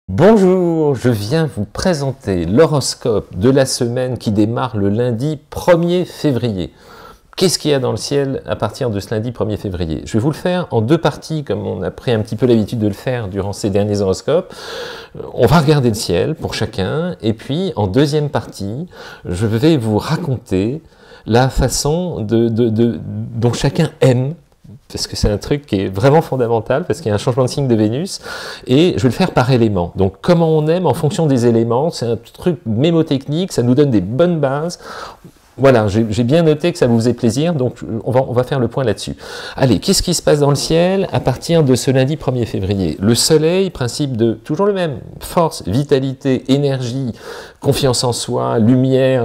Bonjour, je viens vous présenter l'horoscope de la semaine qui démarre le lundi 1er février. Qu'est-ce qu'il y a dans le ciel à partir de ce lundi 1er février? Je vais vous le faire en deux parties, comme on a pris un petit peu l'habitude de le faire durant ces derniers horoscopes. On va regarder le ciel pour chacun, et puis en deuxième partie, je vais vous raconter la façon dont chacun aime, parce que c'est un truc qui est vraiment fondamental, parce qu'il y a un changement de signe de Vénus, et je vais le faire par éléments. Donc comment on aime en fonction des éléments, c'est un truc mémotechnique, ça nous donne des bonnes bases. Voilà, j'ai bien noté que ça vous faisait plaisir, donc on va faire le point là-dessus. Allez, qu'est-ce qui se passe dans le ciel à partir de ce lundi 1er février? Le soleil, principe de toujours le même, force, vitalité, énergie, confiance en soi, lumière,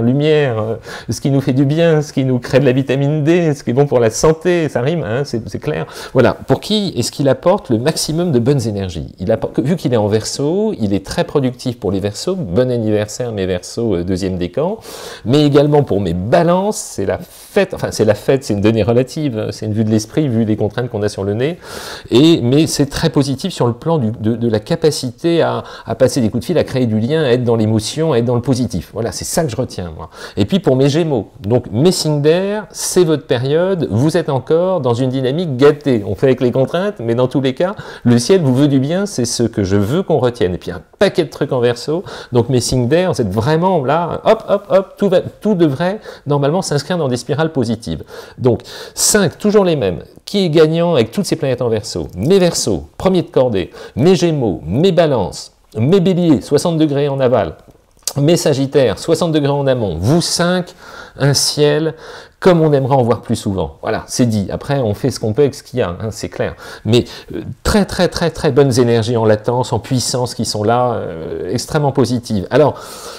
ce qui nous fait du bien, ce qui nous crée de la vitamine D, ce qui est bon pour la santé, ça rime, hein, c'est clair. Voilà, pour qui est-ce qu'il apporte le maximum de bonnes énergies? Vu qu'il est en Verseau, il est très productif pour les Verseaux, bon anniversaire mes Verseaux, deuxième décan, mais également pour mes Balance, c'est la fête, enfin c'est la fête, c'est une donnée relative, c'est une vue de l'esprit, vu les contraintes qu'on a sur le nez, mais c'est très positif sur le plan de la capacité à passer des coups de fil, à créer du lien, à être dans l'émotion, à être dans le positif. Voilà, c'est ça que je retiens, moi. Et puis pour mes Gémeaux, donc mes signes d'air, c'est votre période, vous êtes encore dans une dynamique gâtée. On fait avec les contraintes, mais dans tous les cas, le ciel vous veut du bien, c'est ce que je veux qu'on retienne. Et puis un paquet de trucs en Verseau, donc mes signes d'air, vous êtes vraiment là, hop, tout devrait normalement s'inscrire dans des spirales positives. Donc 5, toujours les mêmes. Qui est gagnant avec toutes ces planètes en Verseau? Mes Verseaux, premier de cordée, mes Gémeaux, mes Balances, mes Béliers, 60 degrés en aval, mes Sagittaires, 60 degrés en amont, vous 5, un ciel comme on aimerait en voir plus souvent. Voilà, c'est dit. Après, on fait ce qu'on peut avec ce qu'il y a, hein, c'est clair. Mais très bonnes énergies en latence, en puissance qui sont là, extrêmement positives. Alors,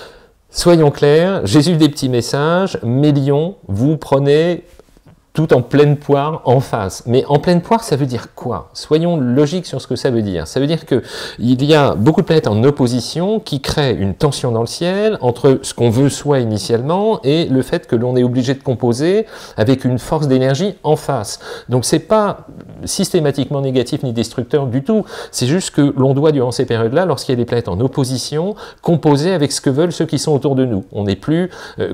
soyons clairs, j'ai eu des petits messages, mes lions, vous prenez tout en pleine poire en face. Mais en pleine poire, ça veut dire quoi? Soyons logiques sur ce que ça veut dire. Ça veut dire qu'il y a beaucoup de planètes en opposition qui créent une tension dans le ciel entre ce qu'on veut soi initialement et le fait que l'on est obligé de composer avec une force d'énergie en face. Donc c'est pas systématiquement négatif ni destructeur du tout. C'est juste que l'on doit, durant ces périodes-là, lorsqu'il y a des planètes en opposition, composer avec ce que veulent ceux qui sont autour de nous. On n'est plus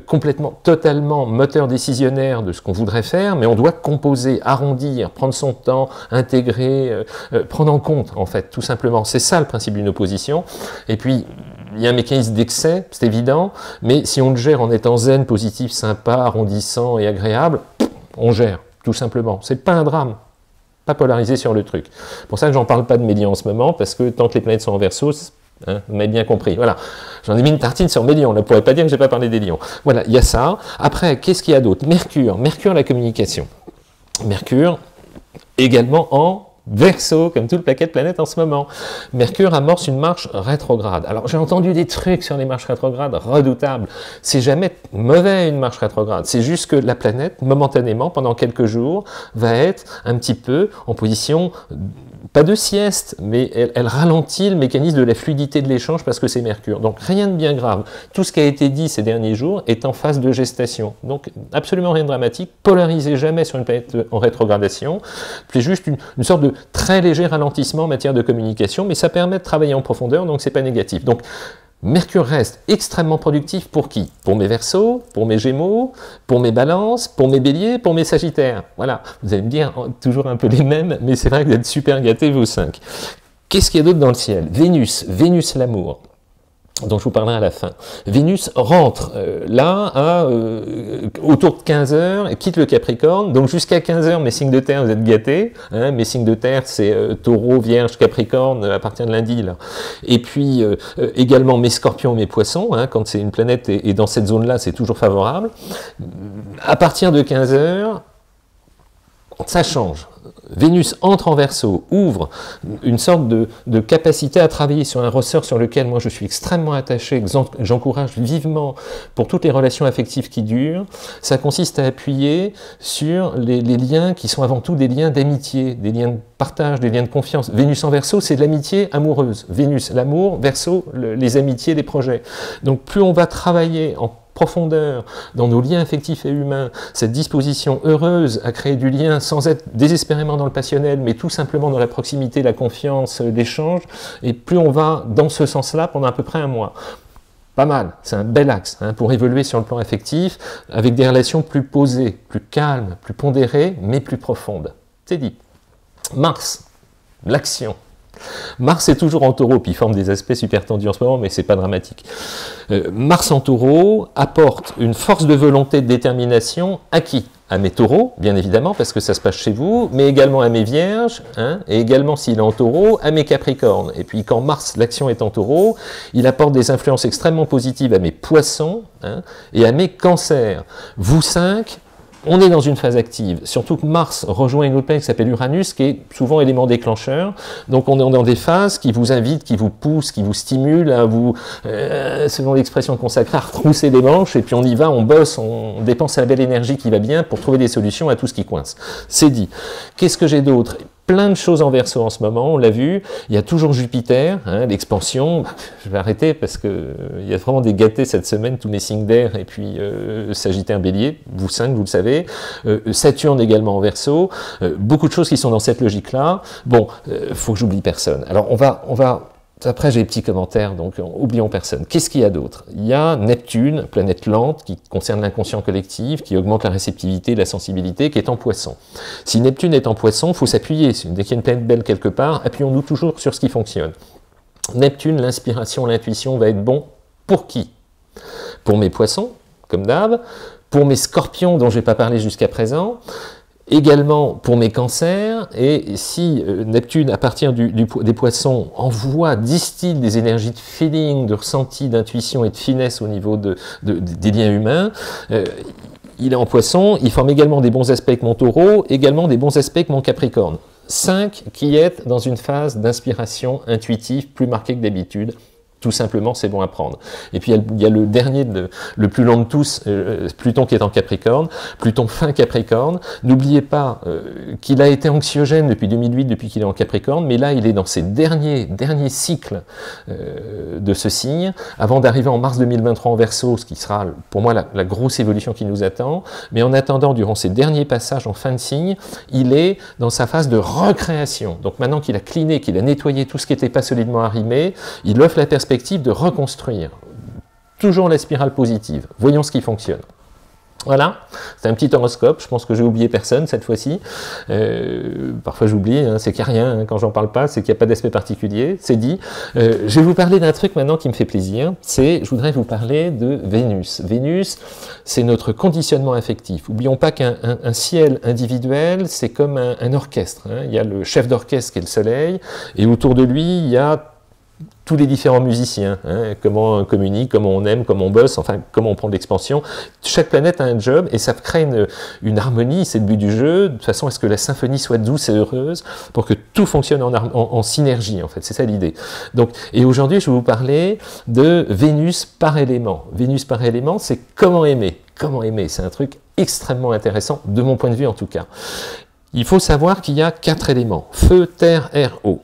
totalement moteur décisionnaire de ce qu'on voudrait faire, mais on doit composer, arrondir, prendre son temps, intégrer, prendre en compte, en fait, tout simplement. C'est ça le principe d'une opposition. Et puis, il y a un mécanisme d'excès, c'est évident, mais si on le gère en étant zen, positif, sympa, arrondissant et agréable, on gère, tout simplement. C'est pas un drame. Pas polarisé sur le truc. C'est pour ça que j'en parle pas de mes lions en ce moment, parce que tant que les planètes sont en Verseau, hein, vous m'avez bien compris. Voilà, j'en ai mis une tartine sur mes lions, on ne pourrait pas dire que je n'ai pas parlé des lions. Voilà, il y a ça. Après, qu'est-ce qu'il y a d'autre? Mercure, la communication. Mercure, également en Verseau, comme tout le paquet de planètes en ce moment. Mercure amorce une marche rétrograde. Alors j'ai entendu des trucs sur les marches rétrogrades redoutables. C'est jamais mauvais une marche rétrograde. C'est juste que la planète, momentanément, pendant quelques jours, va être un petit peu en position, pas de sieste, mais elle ralentit le mécanisme de la fluidité de l'échange parce que c'est Mercure. Donc rien de bien grave. Tout ce qui a été dit ces derniers jours est en phase de gestation. Donc absolument rien de dramatique. Polarisez jamais sur une planète en rétrogradation. C'est juste une sorte de très léger ralentissement en matière de communication, mais ça permet de travailler en profondeur, donc c'est pas négatif. Donc Mercure reste extrêmement productif pour qui? Pour mes Verseaux, pour mes Gémeaux, pour mes Balances, pour mes Béliers, pour mes Sagittaires. Voilà, vous allez me dire toujours un peu les mêmes, mais c'est vrai que vous êtes super gâtés, vous 5. Qu'est-ce qu'il y a d'autre dans le ciel? Vénus l'amour, dont je vous parlerai à la fin. Vénus rentre autour de 15 h et quitte le Capricorne. Donc jusqu'à 15 h, mes signes de terre, vous êtes gâtés. Hein, mes signes de terre, c'est Taureau, Vierge, Capricorne, à partir de lundi. Là. Et puis également mes Scorpions, mes Poissons. Hein, quand c'est une planète et dans cette zone-là, c'est toujours favorable. À partir de 15 h, ça change. Vénus entre en Verseau, ouvre une sorte de capacité à travailler sur un ressort sur lequel moi je suis extrêmement attaché, que j'encourage vivement pour toutes les relations affectives qui durent. Ça consiste à appuyer sur les liens qui sont avant tout des liens d'amitié, des liens de partage, des liens de confiance. Vénus en Verseau, c'est de l'amitié amoureuse. Vénus, l'amour, Verseau, les amitiés, les projets. Donc plus on va travailler profondeur dans nos liens affectifs et humains, cette disposition heureuse à créer du lien sans être désespérément dans le passionnel, mais tout simplement dans la proximité, la confiance, l'échange, et plus on va dans ce sens-là pendant à peu près un mois. Pas mal, c'est un bel axe pour évoluer sur le plan affectif, avec des relations plus posées, plus calmes, plus pondérées, mais plus profondes. C'est dit. Mars, l'action. Mars est toujours en taureau, puis il forme des aspects super tendus en ce moment, mais c'est pas dramatique. Mars en taureau apporte une force de volonté, de détermination à qui? À mes taureaux, bien évidemment, parce que ça se passe chez vous, mais également à mes vierges, et également, s'il est en taureau, à mes capricornes. Et puis, quand Mars, l'action est en taureau, il apporte des influences extrêmement positives à mes poissons et à mes cancers. Vous 5, on est dans une phase active, surtout que Mars rejoint une autre planète qui s'appelle Uranus, qui est souvent élément déclencheur. Donc on est dans des phases qui vous invitent, qui vous poussent, qui vous stimulent à vous, selon l'expression consacrée, à retrousser les manches, et puis on y va, on bosse, on dépense la belle énergie qui va bien pour trouver des solutions à tout ce qui coince. C'est dit. Qu'est-ce que j'ai d'autre? Plein de choses en Verseau en ce moment, on l'a vu, il y a toujours Jupiter, l'expansion, je vais arrêter parce que il y a vraiment des gâtés cette semaine, tous mes signes d'air, et puis Sagittaire, Bélier, vous 5, vous le savez, Saturne également en Verseau, beaucoup de choses qui sont dans cette logique-là. Bon, faut que j'oublie personne. Alors on va après j'ai des petits commentaires, donc oublions personne. Qu'est-ce qu'il y a d'autre? Il y a Neptune, planète lente, qui concerne l'inconscient collectif, qui augmente la réceptivité, la sensibilité, qui est en Poisson. Si Neptune est en Poisson, il faut s'appuyer. Dès qu'il y a une planète belle quelque part, appuyons-nous toujours sur ce qui fonctionne. Neptune, l'inspiration, l'intuition va être bon pour qui? Pour mes Poissons, comme d'hab, pour mes Scorpions, dont je n'ai pas parlé jusqu'à présent, également pour mes cancers, et si Neptune, à partir des poissons, envoie, distille des énergies de feeling, de ressenti, d'intuition et de finesse au niveau des liens humains, il est en poisson, il forme également des bons aspects avec mon taureau, également des bons aspects avec mon capricorne. 5 qui est dans une phase d'inspiration intuitive plus marquée que d'habitude. Tout simplement, c'est bon à prendre. Et puis, il y a le dernier, le plus long de tous, Pluton qui est en Capricorne, Pluton fin Capricorne. N'oubliez pas qu'il a été anxiogène depuis 2008, depuis qu'il est en Capricorne, mais là, il est dans ses derniers cycles de ce signe, avant d'arriver en mars 2023 en Verseau, ce qui sera, pour moi, la grosse évolution qui nous attend. Mais en attendant, durant ces derniers passages en fin de signe, il est dans sa phase de recréation. Donc maintenant qu'il a cliné, qu'il a nettoyé tout ce qui n'était pas solidement arrimé, il offre la perspective de reconstruire. Toujours la spirale positive. Voyons ce qui fonctionne. Voilà, c'est un petit horoscope, je pense que j'ai oublié personne cette fois-ci. Parfois j'oublie, c'est qu'il n'y a rien, quand j'en parle pas, c'est qu'il n'y a pas d'aspect particulier, c'est dit. Je vais vous parler d'un truc maintenant qui me fait plaisir, je voudrais vous parler de Vénus. Vénus, c'est notre conditionnement affectif. N'oublions pas qu'un ciel individuel, c'est comme un orchestre. Il y a le chef d'orchestre qui est le soleil, et autour de lui, il y a tous les différents musiciens, comment on communique, comment on aime, comment on bosse, enfin comment on prend de l'expansion. Chaque planète a un job et ça crée une harmonie, c'est le but du jeu, de façon à ce que la symphonie soit douce et heureuse, pour que tout fonctionne en synergie en fait, c'est ça l'idée. Donc, et aujourd'hui je vais vous parler de Vénus par élément. Vénus par élément, c'est comment aimer. Comment aimer, c'est un truc extrêmement intéressant, de mon point de vue en tout cas. Il faut savoir qu'il y a 4 éléments, feu, terre, air, eau.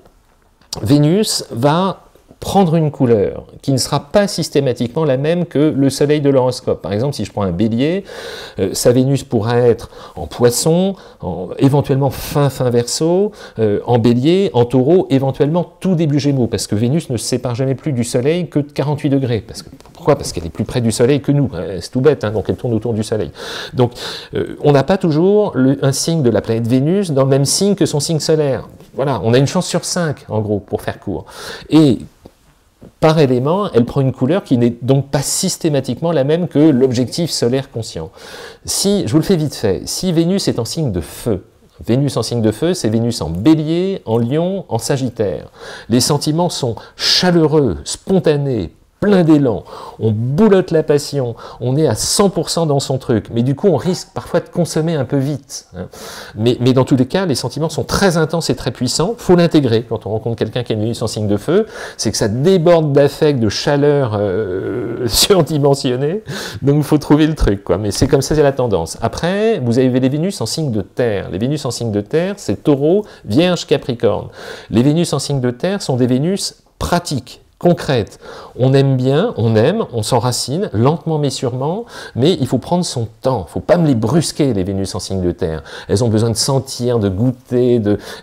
Vénus va prendre une couleur qui ne sera pas systématiquement la même que le soleil de l'horoscope. Par exemple, si je prends un bélier, sa Vénus pourra être en poisson, éventuellement fin Verseau, en bélier, en taureau, éventuellement tout début gémeaux, parce que Vénus ne se sépare jamais plus du soleil que de 48 degrés. Pourquoi? Parce qu'elle est plus près du soleil que nous, c'est tout bête, donc elle tourne autour du soleil. Donc on n'a pas toujours un signe de la planète Vénus dans le même signe que son signe solaire. Voilà, on a une chance sur 5, en gros, pour faire court. Et par élément, elle prend une couleur qui n'est donc pas systématiquement la même que l'objectif solaire conscient. Si, je vous le fais vite fait, si Vénus est en signe de feu, Vénus en signe de feu, c'est Vénus en bélier, en lion, en sagittaire. Les sentiments sont chaleureux, spontanés, plein d'élan, on boulotte la passion, on est à 100% dans son truc, mais du coup on risque parfois de consommer un peu vite. Mais dans tous les cas, les sentiments sont très intenses et très puissants, il faut l'intégrer quand on rencontre quelqu'un qui a une Vénus en signe de feu, c'est que ça déborde d'affect, de chaleur surdimensionnée, donc il faut trouver le truc, quoi. Mais c'est comme ça, c'est la tendance. Après, vous avez les Vénus en signe de terre. Les Vénus en signe de terre, c'est Taureau, Vierge, Capricorne. Les Vénus en signe de terre sont des Vénus pratiques, concrète. On aime bien, on s'enracine, lentement mais sûrement, mais il faut prendre son temps. Il ne faut pas me les brusquer, les Vénus en signe de terre. Elles ont besoin de sentir, de goûter,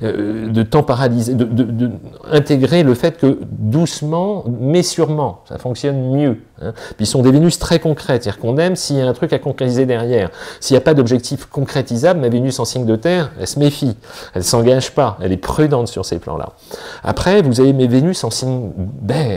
de temps paralysé, intégrer le fait que doucement mais sûrement, ça fonctionne mieux. Hein. Puis ce sont des Vénus très concrètes, c'est-à-dire qu'on aime s'il y a un truc à concrétiser derrière. S'il n'y a pas d'objectif concrétisable, ma Vénus en signe de terre, elle se méfie, elle ne s'engage pas, elle est prudente sur ces plans-là. Après, vous avez mes Vénus en signe d'air.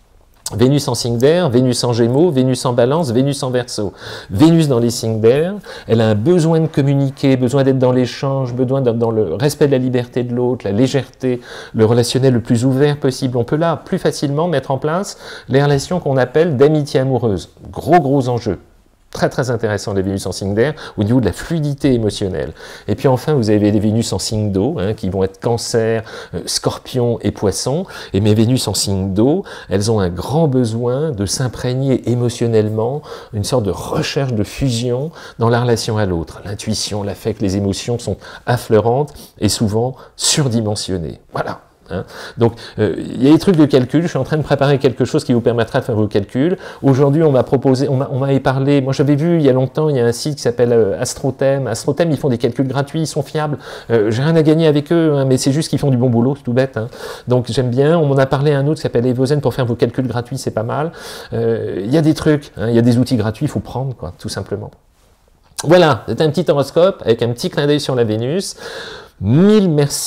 Vénus en signe d'air, Vénus en Gémeaux, Vénus en Balance, Vénus en Verseau. Vénus dans les signes d'air, elle a un besoin de communiquer, besoin d'être dans l'échange, besoin d'être dans le respect de la liberté de l'autre, la légèreté, le relationnel le plus ouvert possible. On peut là plus facilement mettre en place les relations qu'on appelle d'amitié amoureuse. Gros enjeu. Très très intéressant les Vénus en signe d'air au niveau de la fluidité émotionnelle. Et puis enfin vous avez les Vénus en signe d'eau hein, qui vont être Cancer, Scorpion et Poisson. Et mes Vénus en signe d'eau, elles ont un grand besoin de s'imprégner émotionnellement, une sorte de recherche de fusion dans la relation à l'autre. L'intuition, l'affect, les émotions sont affleurantes et souvent surdimensionnées. Voilà. Hein. Donc, il y a des trucs de calcul, je suis en train de préparer quelque chose qui vous permettra de faire vos calculs. Aujourd'hui, on m'a proposé, on m'avait parlé, moi j'avais vu il y a longtemps, il y a un site qui s'appelle Astrothème. Astrothème, ils font des calculs gratuits, ils sont fiables. J'ai rien à gagner avec eux, hein, mais c'est juste qu'ils font du bon boulot, c'est tout bête. Hein. Donc j'aime bien, on m'en a parlé à un autre qui s'appelle Evozen pour faire vos calculs gratuits, c'est pas mal. Il y a des trucs, hein, il y a des outils gratuits, il faut prendre, quoi, tout simplement. Voilà, c'est un petit horoscope avec un petit clin d'œil sur la Vénus. Mille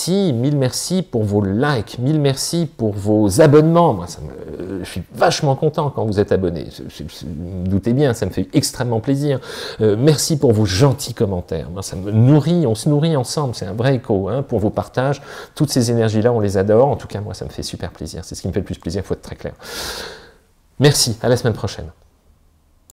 merci pour vos likes, mille merci pour vos abonnements. Moi, je suis vachement content quand vous êtes abonnés. Vous me doutez bien, ça me fait extrêmement plaisir. Merci pour vos gentils commentaires. Moi, ça me nourrit, on se nourrit ensemble. C'est un vrai écho hein, pour vos partages. Toutes ces énergies-là, on les adore. En tout cas, moi, ça me fait super plaisir. C'est ce qui me fait le plus plaisir, il faut être très clair. Merci, à la semaine prochaine.